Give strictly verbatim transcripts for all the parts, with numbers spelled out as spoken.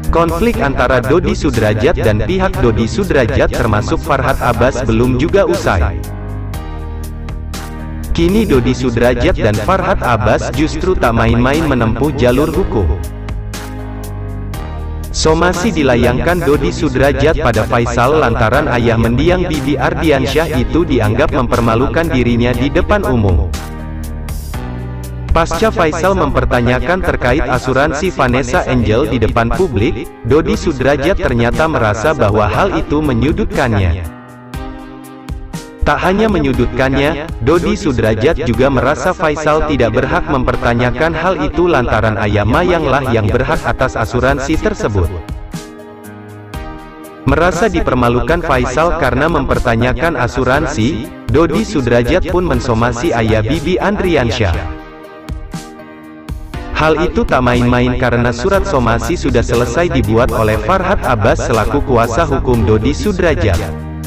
Konflik antara Dodi Sudrajat dan pihak Dodi Sudrajat termasuk Farhad Abbas belum juga usai. Kini Dodi Sudrajat dan Farhad Abbas justru tak main-main menempuh jalur hukum. Somasi dilayangkan Dodi Sudrajat pada Faisal lantaran ayah mendiang Bibi Ardiansyah itu dianggap mempermalukan dirinya di depan umum. Pasca Faisal mempertanyakan terkait asuransi Vanessa Angel di depan publik, Dodi Sudrajat ternyata merasa bahwa hal itu menyudutkannya. Tak hanya menyudutkannya, Dodi Sudrajat juga merasa Faisal tidak berhak mempertanyakan hal itu lantaran ayah Mayanglah yang berhak atas asuransi tersebut. Merasa dipermalukan Faisal karena mempertanyakan asuransi, Dodi Sudrajat pun mensomasi ayah Bibi Andriansyah. Hal itu tak main-main karena surat somasi sudah selesai dibuat oleh Farhad Abbas selaku kuasa hukum Dodi Sudrajat.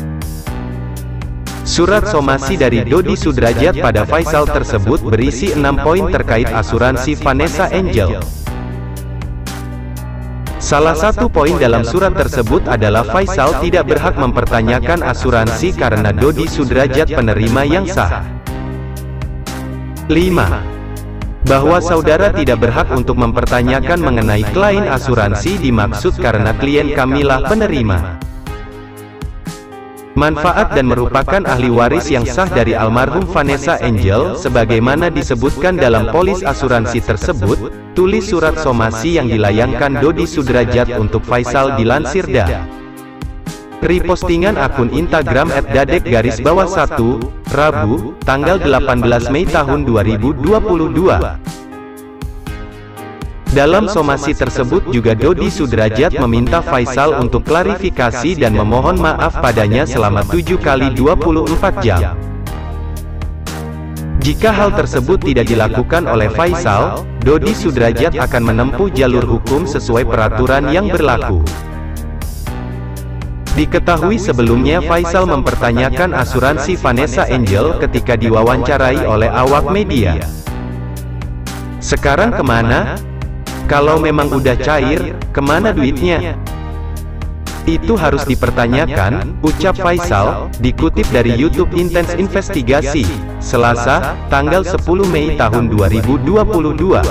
Surat somasi dari Dodi Sudrajat pada Faisal tersebut berisi enam poin terkait asuransi Vanessa Angel. Salah satu poin dalam surat tersebut adalah Faisal tidak berhak mempertanyakan asuransi karena Dodi Sudrajat penerima yang sah. lima. Bahwa saudara tidak berhak untuk mempertanyakan mengenai klaim asuransi dimaksud karena klien kamilah penerima manfaat dan merupakan ahli waris yang sah dari almarhum Vanessa Angel sebagaimana disebutkan dalam polis asuransi tersebut, tulis surat somasi yang dilayangkan Dodi Sudrajat untuk Faisal dilansir da. Repostingan akun Instagram et dadek garis bawah satu, Rabu, tanggal delapan belas Mei tahun dua ribu dua puluh dua. Dalam somasi tersebut juga Dodi Sudrajat meminta Faisal untuk klarifikasi dan memohon maaf padanya selama tujuh kali dua puluh empat jam. Jika hal tersebut tidak dilakukan oleh Faisal, Dodi Sudrajat akan menempuh jalur hukum sesuai peraturan yang berlaku. Diketahui sebelumnya Faisal mempertanyakan asuransi Vanessa Angel ketika diwawancarai oleh awak media. Sekarang kemana? Kalau memang udah cair, kemana duitnya? Itu harus dipertanyakan, ucap Faisal, dikutip dari YouTube Intense Investigasi, Selasa, tanggal sepuluh Mei tahun dua ribu dua puluh dua.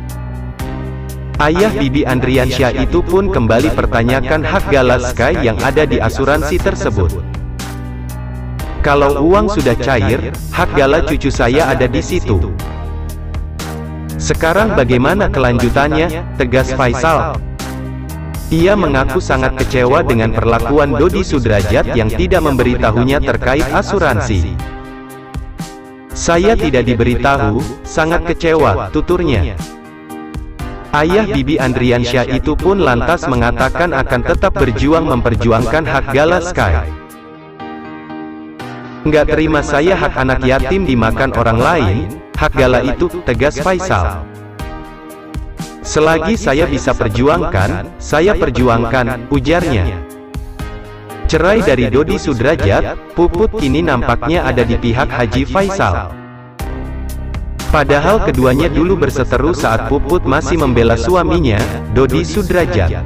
Ayah Bibi Andriansyah itu pun kembali pertanyakan hak Galaskai yang ada di asuransi tersebut. Kalau uang sudah cair, hak gala cucu saya ada di situ. Sekarang bagaimana kelanjutannya, tegas Faisal. Ia mengaku sangat kecewa dengan perlakuan Dodi Sudrajat yang tidak memberitahunya terkait asuransi. Saya tidak diberitahu, sangat kecewa, tuturnya. Ayah Bibi Andriansyah itu pun lantas mengatakan akan tetap berjuang memperjuangkan hak Galaskai. Nggak terima saya hak anak yatim dimakan orang lain, hak gala itu, tegas Faisal. Selagi saya bisa perjuangkan, saya perjuangkan, ujarnya. Cerai dari Dodi Sudrajat, Puput kini nampaknya ada di pihak Haji Faisal. Padahal keduanya dulu berseteru saat Puput masih membela suaminya, Dodi Sudrajat.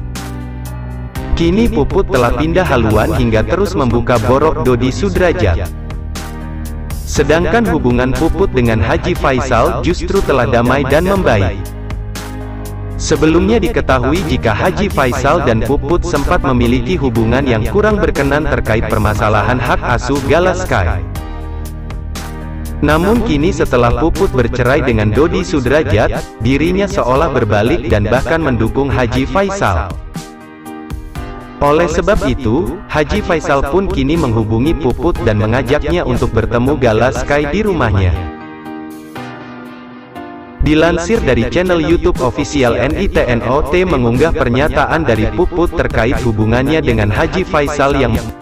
Kini Puput telah pindah haluan hingga terus membuka borok Dodi Sudrajat. Sedangkan hubungan Puput dengan Haji Faisal justru telah damai dan membaik. Sebelumnya diketahui jika Haji Faisal dan Puput sempat memiliki hubungan yang kurang berkenan terkait permasalahan hak asuh Galaskai. Namun kini setelah Puput bercerai dengan Dodi Sudrajat, dirinya seolah berbalik dan bahkan mendukung Haji Faisal. Oleh sebab itu, Haji Faisal pun kini menghubungi Puput dan mengajaknya untuk bertemu Galaskai di rumahnya. Dilansir dari channel YouTube official N I T N O T mengunggah pernyataan dari Puput terkait hubungannya dengan Haji Faisal yang